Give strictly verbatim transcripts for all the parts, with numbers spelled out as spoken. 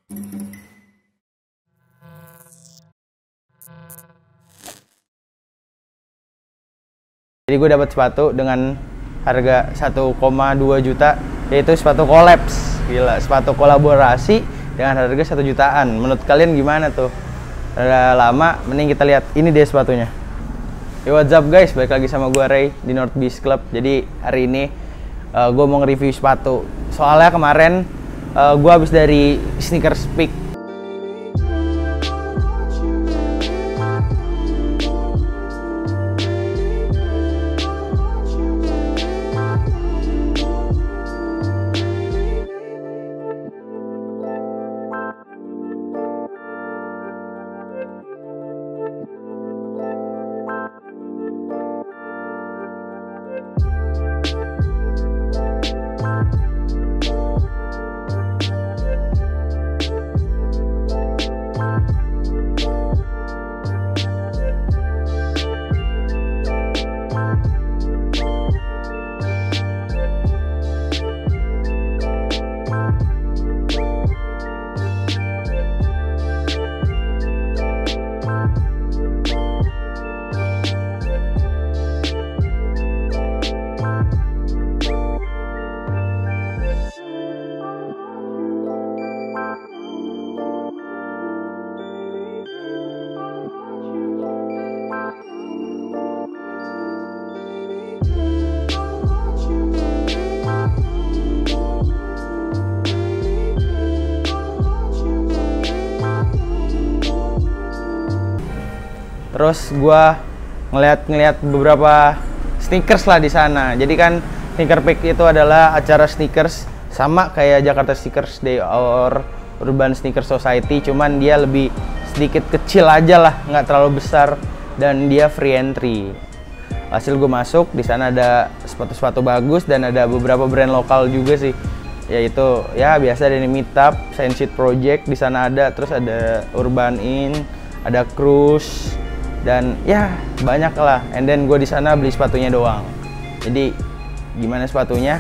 Jadi gue dapat sepatu dengan harga satu koma dua juta, yaitu sepatu Collapse. Gila, sepatu kolaborasi dengan harga satu jutaan. Menurut kalian gimana tuh? Udah lama, mending kita lihat. Ini dia sepatunya. Yo, what's up guys, balik lagi sama gue Ray di North Beach Club. Jadi hari ini uh, gue mau nge-review sepatu. Soalnya kemarin uh, gue habis dari Sneakers Peek. Terus gue ngeliat-ngeliat beberapa sneakers lah di sana. Jadi kan Sneaker Peek itu adalah acara sneakers sama kayak Jakarta Sneakers Day or Urban Sneaker Society, cuman dia lebih sedikit kecil aja lah, nggak terlalu besar, dan dia free entry. Hasil gue masuk di sana ada sepatu-sepatu bagus dan ada beberapa brand lokal juga sih. Yaitu ya biasa dari Meetup, Sensit Project di sana ada, terus ada Urban In, ada Cruise, dan ya banyak lah. And then gue di sana beli sepatunya doang. Jadi gimana sepatunya?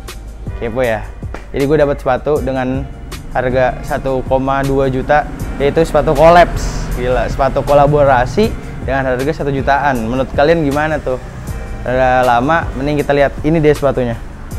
Kepo ya. Jadi gue dapat sepatu dengan harga satu koma dua juta, yaitu sepatu Collapse. Gila, sepatu kolaborasi dengan harga satu jutaan. Menurut kalian gimana tuh? Udah lama, mending kita lihat. Ini dia sepatunya.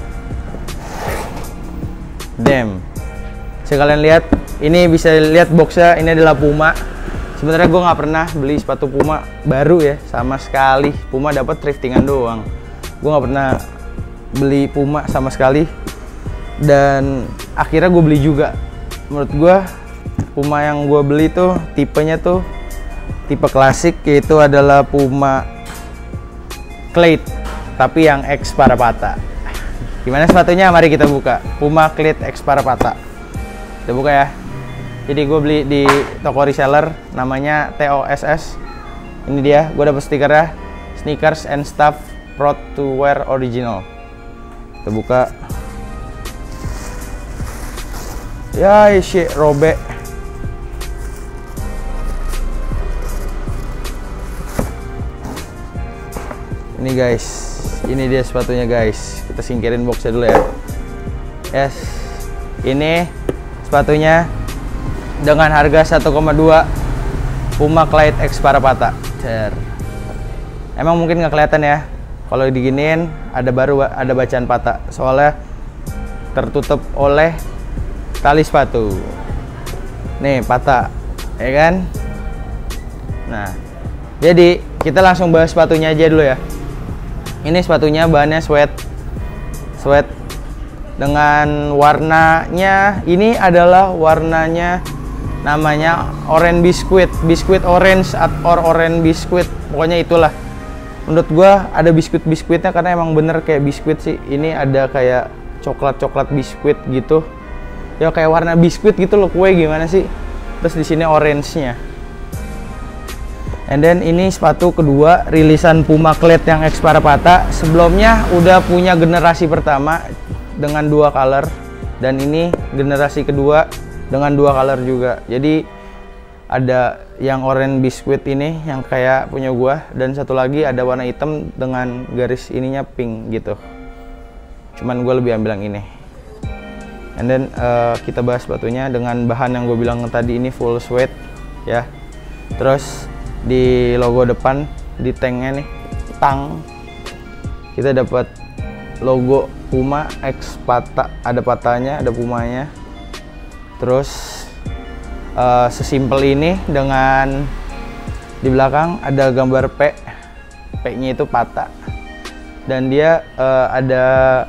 Damn. Sekalian lihat, ini bisa lihat boxnya. Ini adalah Puma. Sebenarnya gue nggak pernah beli sepatu Puma baru ya, sama sekali. Puma dapat thriftingan doang. Gue nggak pernah beli Puma sama sekali. Dan akhirnya gue beli juga. Menurut gue Puma yang gue beli tuh tipenya tuh tipe klasik, yaitu adalah Puma Cleat, tapi yang X Parapata. Gimana sepatunya? Mari kita buka. Puma Cleat X Parapata. Kita buka ya. Jadi gue beli di toko reseller namanya T O S S. Ini dia, gue dapet stikernya Sneakers and Stuff Proud to Wear Original. Kita buka. Ya, isi robek. Ini guys, ini dia sepatunya guys. Kita singkirin boxnya dulu ya. Yes, ini sepatunya dengan harga satu koma dua, Puma Cleat X Parapata. Cer. Emang mungkin nggak kelihatan ya kalau diginiin, ada baru ada bacaan patah, soalnya tertutup oleh tali sepatu. Nih patah, ya kan? Nah, jadi kita langsung bahas sepatunya aja dulu ya. Ini sepatunya bahannya sweat, sweat dengan warnanya. Ini adalah warnanya namanya orange biskuit, biskuit orange or orange biskuit, pokoknya itulah. Menurut gua ada biskuit-biskuitnya karena emang bener kayak biskuit sih. Ini ada kayak coklat-coklat biskuit gitu. Ya kayak warna biskuit gitu loh, kue gimana sih? Terus di sini orange-nya. And then ini sepatu kedua rilisan Puma Cleat yang X Parapata. Sebelumnya udah punya generasi pertama dengan dua color, dan ini generasi kedua dengan dua color juga. Jadi ada yang orange biskuit ini yang kayak punya gua, dan satu lagi ada warna hitam dengan garis ininya pink gitu. Cuman gua lebih ambil yang ini. And then uh, kita bahas sepatunya dengan bahan yang gue bilang tadi, ini full suede ya. Terus di logo depan di tanknya nih, tang, kita dapat logo Puma X Pata, ada patanya, ada Pumanya. Terus uh, sesimpel ini dengan di belakang ada gambar P, P-nya itu Pata, dan dia uh, ada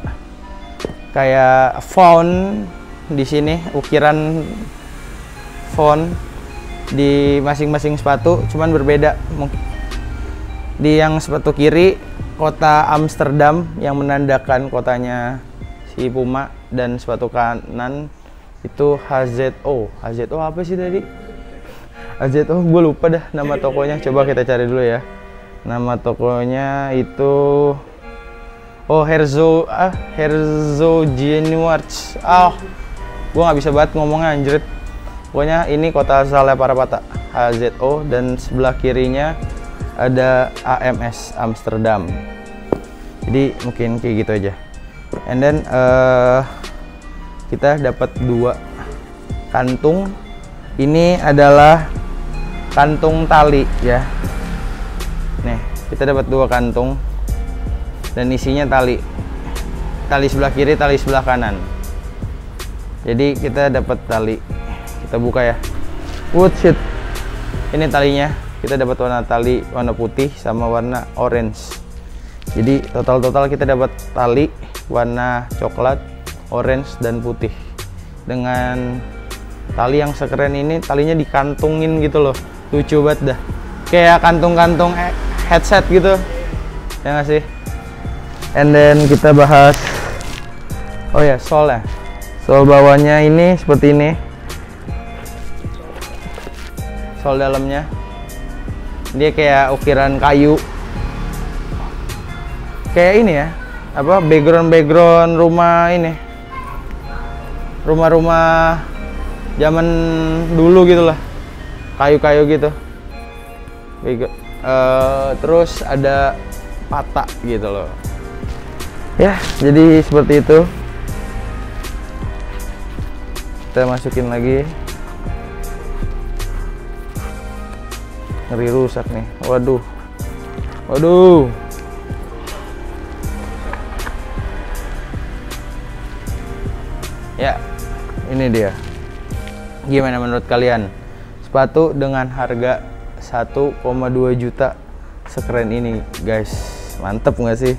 kayak font di sini, ukiran font di masing-masing sepatu, cuman berbeda. Mungkin di yang sepatu kiri kota Amsterdam yang menandakan kotanya si Puma, dan sepatu kanan itu H Z O. H Z O apa sih tadi? H Z O gue lupa dah nama tokonya. Coba kita cari dulu ya. Nama tokonya itu oh Herzo ah Herzogenaurts. Ah, oh, gue nggak bisa banget ngomongnya anjrit. Pokoknya ini kota asalnya para Pata, H Z O, dan sebelah kirinya ada A M S Amsterdam. Jadi mungkin kayak gitu aja. And then uh, kita dapat dua kantung. Ini adalah kantung tali ya. Nih, kita dapat dua kantung dan isinya tali. Tali sebelah kiri, tali sebelah kanan. Jadi kita dapat tali. Kita buka ya. Wood shit. Ini talinya. Kita dapat warna tali warna putih sama warna orange. Jadi total-total kita dapat tali warna coklat, orange, dan putih. Dengan tali yang sekeren ini, talinya dikantungin gitu loh. Lucu banget dah. Kayak kantung-kantung headset gitu. Ya nggak sih? And then kita bahas, oh ya, solnya. Sol bawahnya ini seperti ini. Sol dalamnya dia kayak ukiran kayu, kayak ini ya, apa, background background rumah ini, rumah-rumah zaman dulu gitulah, kayu-kayu gitu. Uh, terus ada Pata gitu loh ya. Jadi seperti itu. Kita masukin lagi. Ngeri rusak nih. Waduh. Waduh. Ya, ini dia. Gimana menurut kalian? Sepatu dengan harga satu koma dua juta sekeren ini, guys. Mantep nggak sih?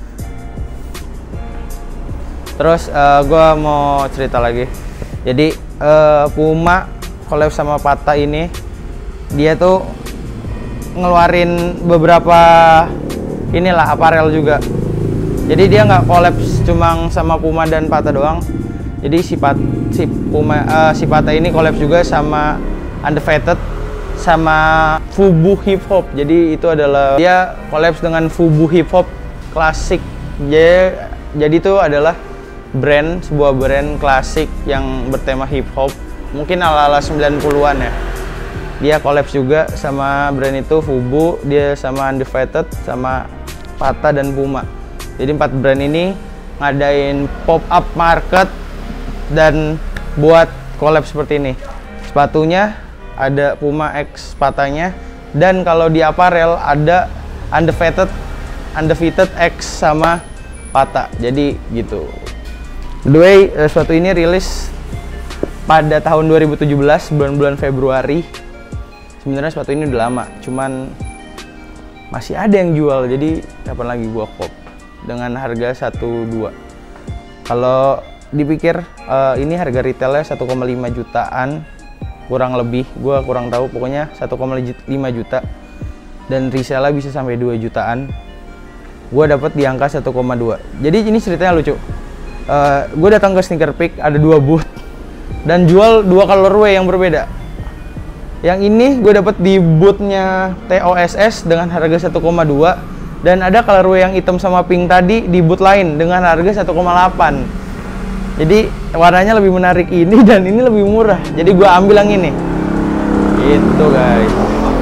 Terus uh, gue mau cerita lagi. Jadi uh, Puma collab sama Pata ini, dia tuh ngeluarin beberapa inilah aparel juga. Jadi dia nggak collab cuma sama Puma dan Pata doang. Jadi si Pat, si Puma uh, si Pata ini collab juga sama Undefeated sama Fubu Hip Hop. Jadi itu adalah dia collab dengan Fubu Hip Hop klasik. Jadi jadi itu adalah brand, sebuah brand klasik yang bertema hip hop. Mungkin ala-ala sembilan puluhan ya. Dia collab juga sama brand itu, Fubu, dia sama Undefeated, sama Pata dan Puma. Jadi empat brand ini ngadain pop up market dan buat collab seperti ini. Sepatunya ada Puma X Patanya, dan kalau di aparel ada Undefeated, Undefeated X sama Pata. Jadi gitu. By the way, sepatu ini rilis pada tahun dua ribu tujuh belas, bulan-bulan Februari. Sebenarnya sepatu ini udah lama, cuman masih ada yang jual, jadi kapan lagi gua pop dengan harga satu dua. Kalau dipikir uh, ini harga retailnya satu koma lima jutaan kurang lebih, gua kurang tahu, pokoknya satu koma lima juta, dan resellnya bisa sampai dua jutaan. Gua dapat di angka satu koma dua. Jadi ini ceritanya lucu. Uh, gue datang ke Sneaker Peek, ada dua booth dan jual dua colorway yang berbeda. Yang ini gue dapat di boothnya T O S S dengan harga satu koma dua, dan ada colorway yang hitam sama pink tadi di booth lain dengan harga satu koma delapan. Jadi warnanya lebih menarik ini dan ini lebih murah. Jadi gue ambil yang ini. Gitu guys.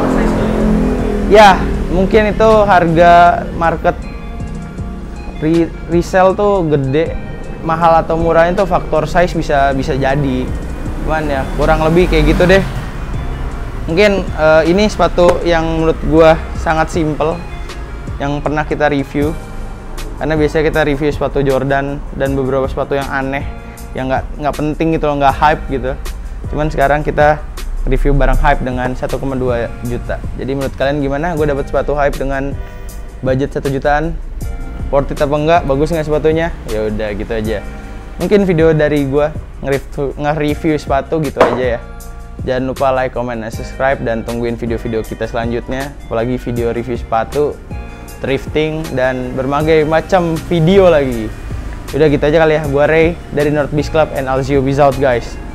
Ya, mungkin itu harga market re resell tuh gede. mahal atau murahnya tuh faktor size bisa bisa jadi. Cuman ya kurang lebih kayak gitu deh. Mungkin uh, ini sepatu yang menurut gua sangat simple yang pernah kita review. Karena biasanya kita review sepatu Jordan dan beberapa sepatu yang aneh, yang nggak nggak penting gitu loh, nggak hype gitu. Cuman sekarang kita review barang hype dengan satu koma dua juta. Jadi menurut kalian gimana? Gue dapat sepatu hype dengan budget satu jutaan. Worth it apa enggak? Bagus nggak sepatunya? Ya udah gitu aja. Mungkin video dari gue nge-review, nge-review sepatu gitu aja ya. Jangan lupa like, comment, dan subscribe, dan tungguin video-video kita selanjutnya. Apalagi video review sepatu, thrifting, dan berbagai macam video lagi. Udah gitu aja kali ya. Gua Ray dari North Beach Club, and I'll see you. Peace out guys.